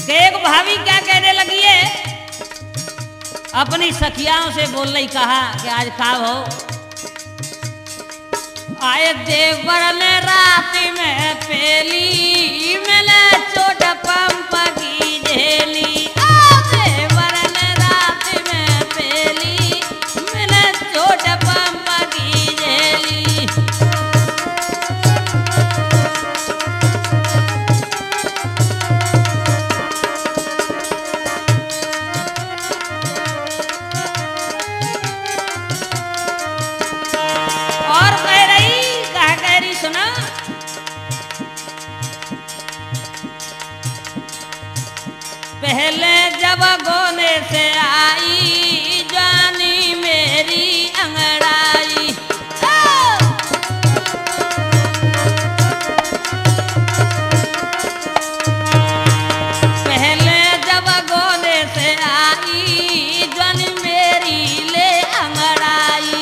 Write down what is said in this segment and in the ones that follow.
एक भाभी क्या कहने लगी है, अपनी सखियाओं से बोल रही, कहा कि आज का हो आए देवर ने रात में पेली मैंने चोट पंप की झेली। देवर ने रात में पेली मैंने चोट पंप की झेली। पहले जब गोने से आई जानी मेरी अंगड़ाई। पहले जब गोने से आई जानी मेरी ले अंगड़ाई।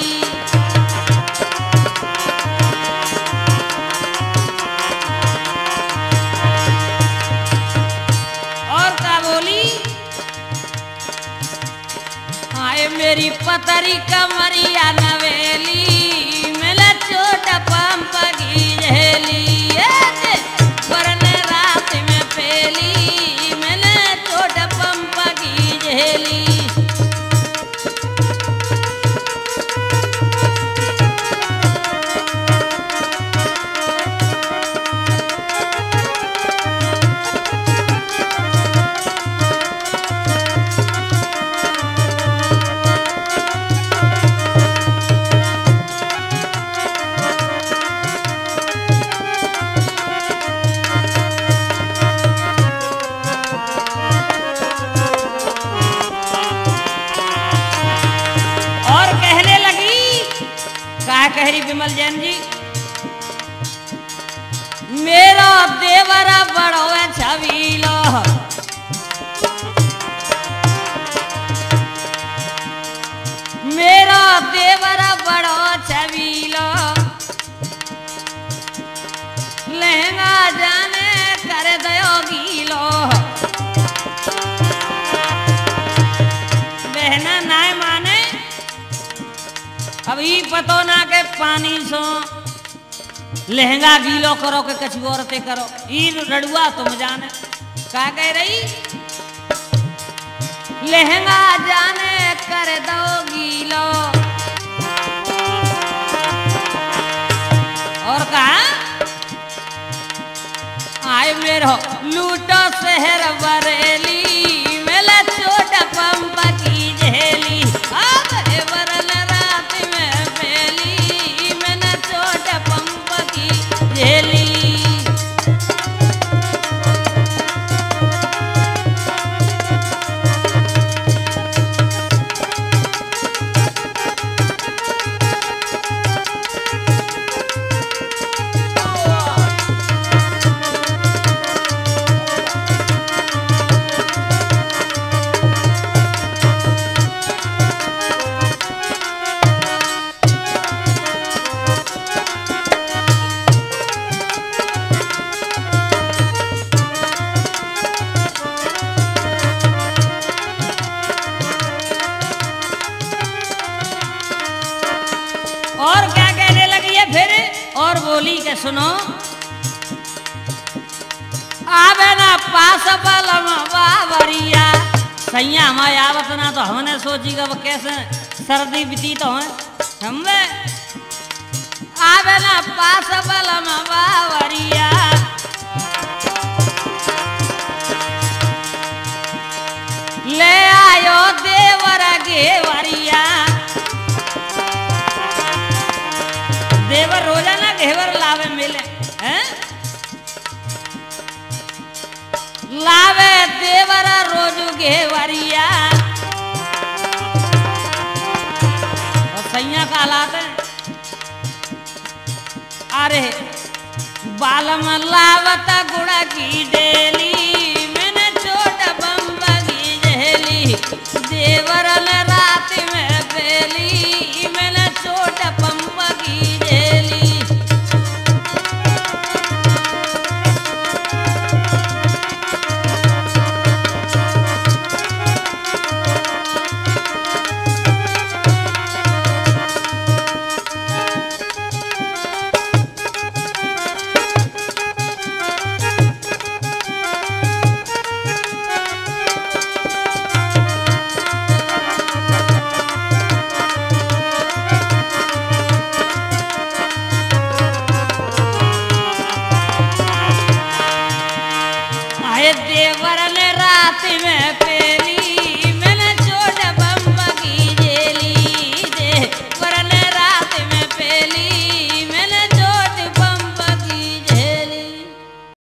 मेरी पतरी कमरिया नवेली मिला चोट पंप की झेली। वरने रात में पेली मिला चोट पंप की झेली। कहरी विमल जैन जी, मेरा देवरा बड़ो है छबीलो। मेरा देवरा बड़ो छबीलो। लहंगा जाने कर दयो गीलो। बहना नाय माने अभी पतो ना के पानी सो लहंगा गीलो करो के कछु औरतें करो। ई रड़ुआ तुम जाने क्या कह रही, लहंगा जाने कर दो गीलो। और कहा आए मेरो लूटो शहर बरेली मेला चोट पंप की झेली। और क्या कहने लगी है फिर, और बोली के सुनो, आवे ना पास बलम बावरिया। सैया हमारे आवत ना तो हमने सोची वो कैसे सर्दी बीती तो है हमें। आवे ना पास बलम बावरिया। ले आयो देवर घेवरिया। देवर रोजाना घेवर लावे मिले हैं। लावे देवर रोजू घेवरिया। और सैया का हालात है, अरे बालम लावत गुड़ा की डेली मैंने चोट बम्ब की झेली। देवर रात में पेली मैंने चोट बम्ब की झेली। करने रात में पे